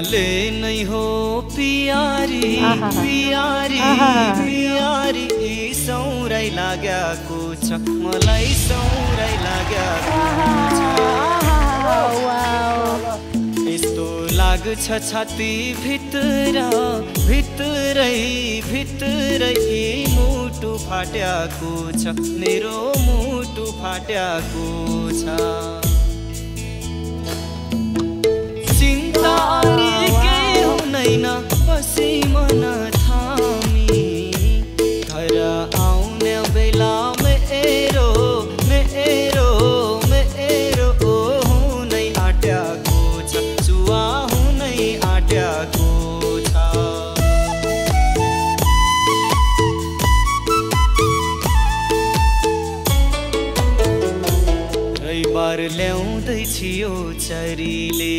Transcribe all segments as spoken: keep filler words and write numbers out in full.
मायाले नै हो पियारी पियारी पियारी सौराइ लाग्याको छ मलाई सौराइ लाग्याको छ यस्तो लाग्छ छाती भित्र भित्रै भित्रै मुटु फाट्याको छ मेरो मुटु फाट्याको छ चिन्ता के हुँदैन बसी मन थामी घर आउने बेला मेरो मेरो मेरो हुनै आट्याको छ जुवा हुनै आट्याको छ रविबार ल्याउँदैछियो चरीले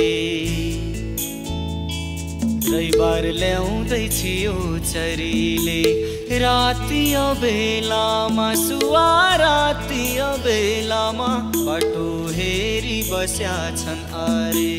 रविबार ल्याउँदैछियो चरीले राति बेलामा सुवा राति बेलामा बाटो हेरी बस्या छन् अरे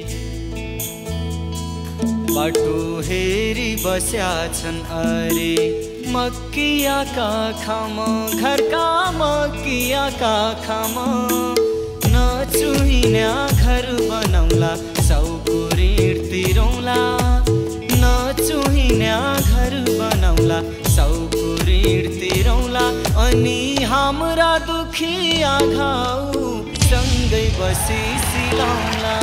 बाटो हेरी बस्या छन् अरे मक्कियाका खामा घरका मक्कियाका खामा नचुहिन्या घर बनाउला साउको ऋण तिरौला नचुहिन्या घर बनाउला साउको ऋण तिरौला अनि हाम्रा दुखिया घाउ सँगै बसी सिलाउला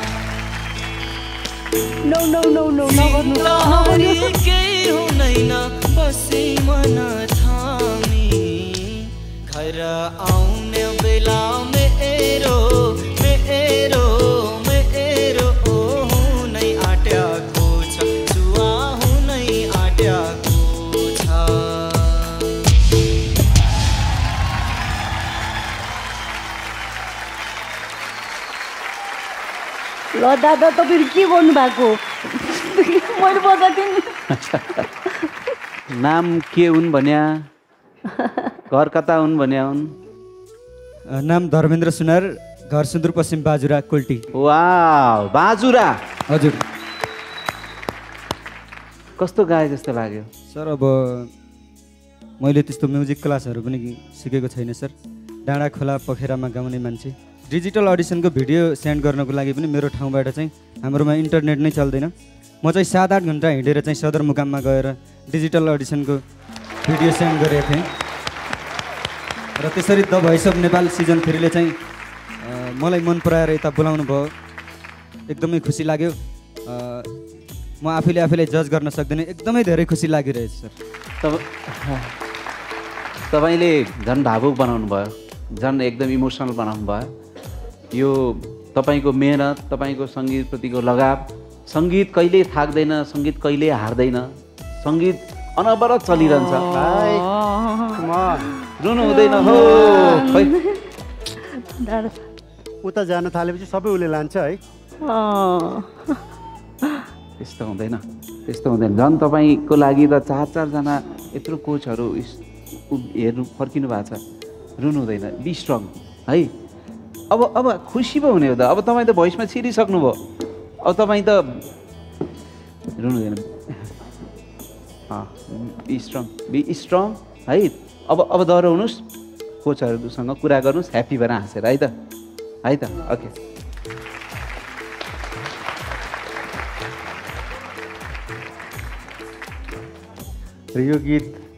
नो नो नो नो नगर्नु केही हुँदैन बसी मन थामी घर आउने बेला मेरो मेरो मेरो हुनै आट्याको छ जुवा हुनै आट्याको छ ल दादा तपाईहरु के गर्नु भएको मैले बजाएको नि नाम के हुन् भन्या घर कता हुन् भन्या हुन् नाम धर्मेन्द्र सुनार घर सुदूरपश्चिम बाजुरा कोल्टी वाव बाजुरा हजुर कस्तो गाए जस्तो लाग्यो सर अब मैले त्यस्तो म्युजिक क्लासहरू पनि सिकेको छैन सर डाँडा खोला पोखरामा गाउने मान्छे डिजिटल अडिसनको भिडियो सेन्ड गर्नको लागि पनि मेरो ठाउँबाट चाहिँ हाम्रोमा इन्टरनेट नै चल्दैन म चाहिँ सात आठ घन्टा हिँडेर चाहिँ सदरमुकाममा गएर डिजिटल अडिसनको भिडियो सेन्ड गरेको थिएँ र त्यसरी the voice of Nepal season थ्रीले चाहिँ मलाई मन पराएर यता बोलाउनु भयो एकदमै खुसी लाग्यो म आफैले आफैलाई जज गर्न सक्दिनँ एकदमै धेरै खुसी लागिरहेछ सर तपाईँले झन् भावुक बनाउनु भयो झन् एकदम इमोसनल बनाउनु भयो यो तपाईँको मेहनत तपाईँको सङ्गीतप्रतिको लगाव सङ्गीत कहिले थाक्दैन सङ्गीत कहिले हार्दैन सङ्गीत अनवरत चलिरहन्छ रुनु हुँदैन हो खै उता जान थालेपछि सबै उसले लान्छ है त्यस्तो हुँदैन त्यस्तो हुँदैन झन् तपाईँको लागि त चार चारजना यत्रो कोचहरू हेर्नु फर्किनु भएको छ रुनु हुँदैन बी स्ट्रङ है अब अब खुसी पो हुने हो त अब तपाईँ त भोइसमा छिरिसक्नुभयो अब तपाईँ त रुनु हुँदैन बी स्ट्रङ बी स्ट्रङ है अब अब डराउनुहोस् कोचहरूसँग कुरा गर्नुहोस् ह्याप्पी भएर हाँसेर है त है त ओके र यो गीत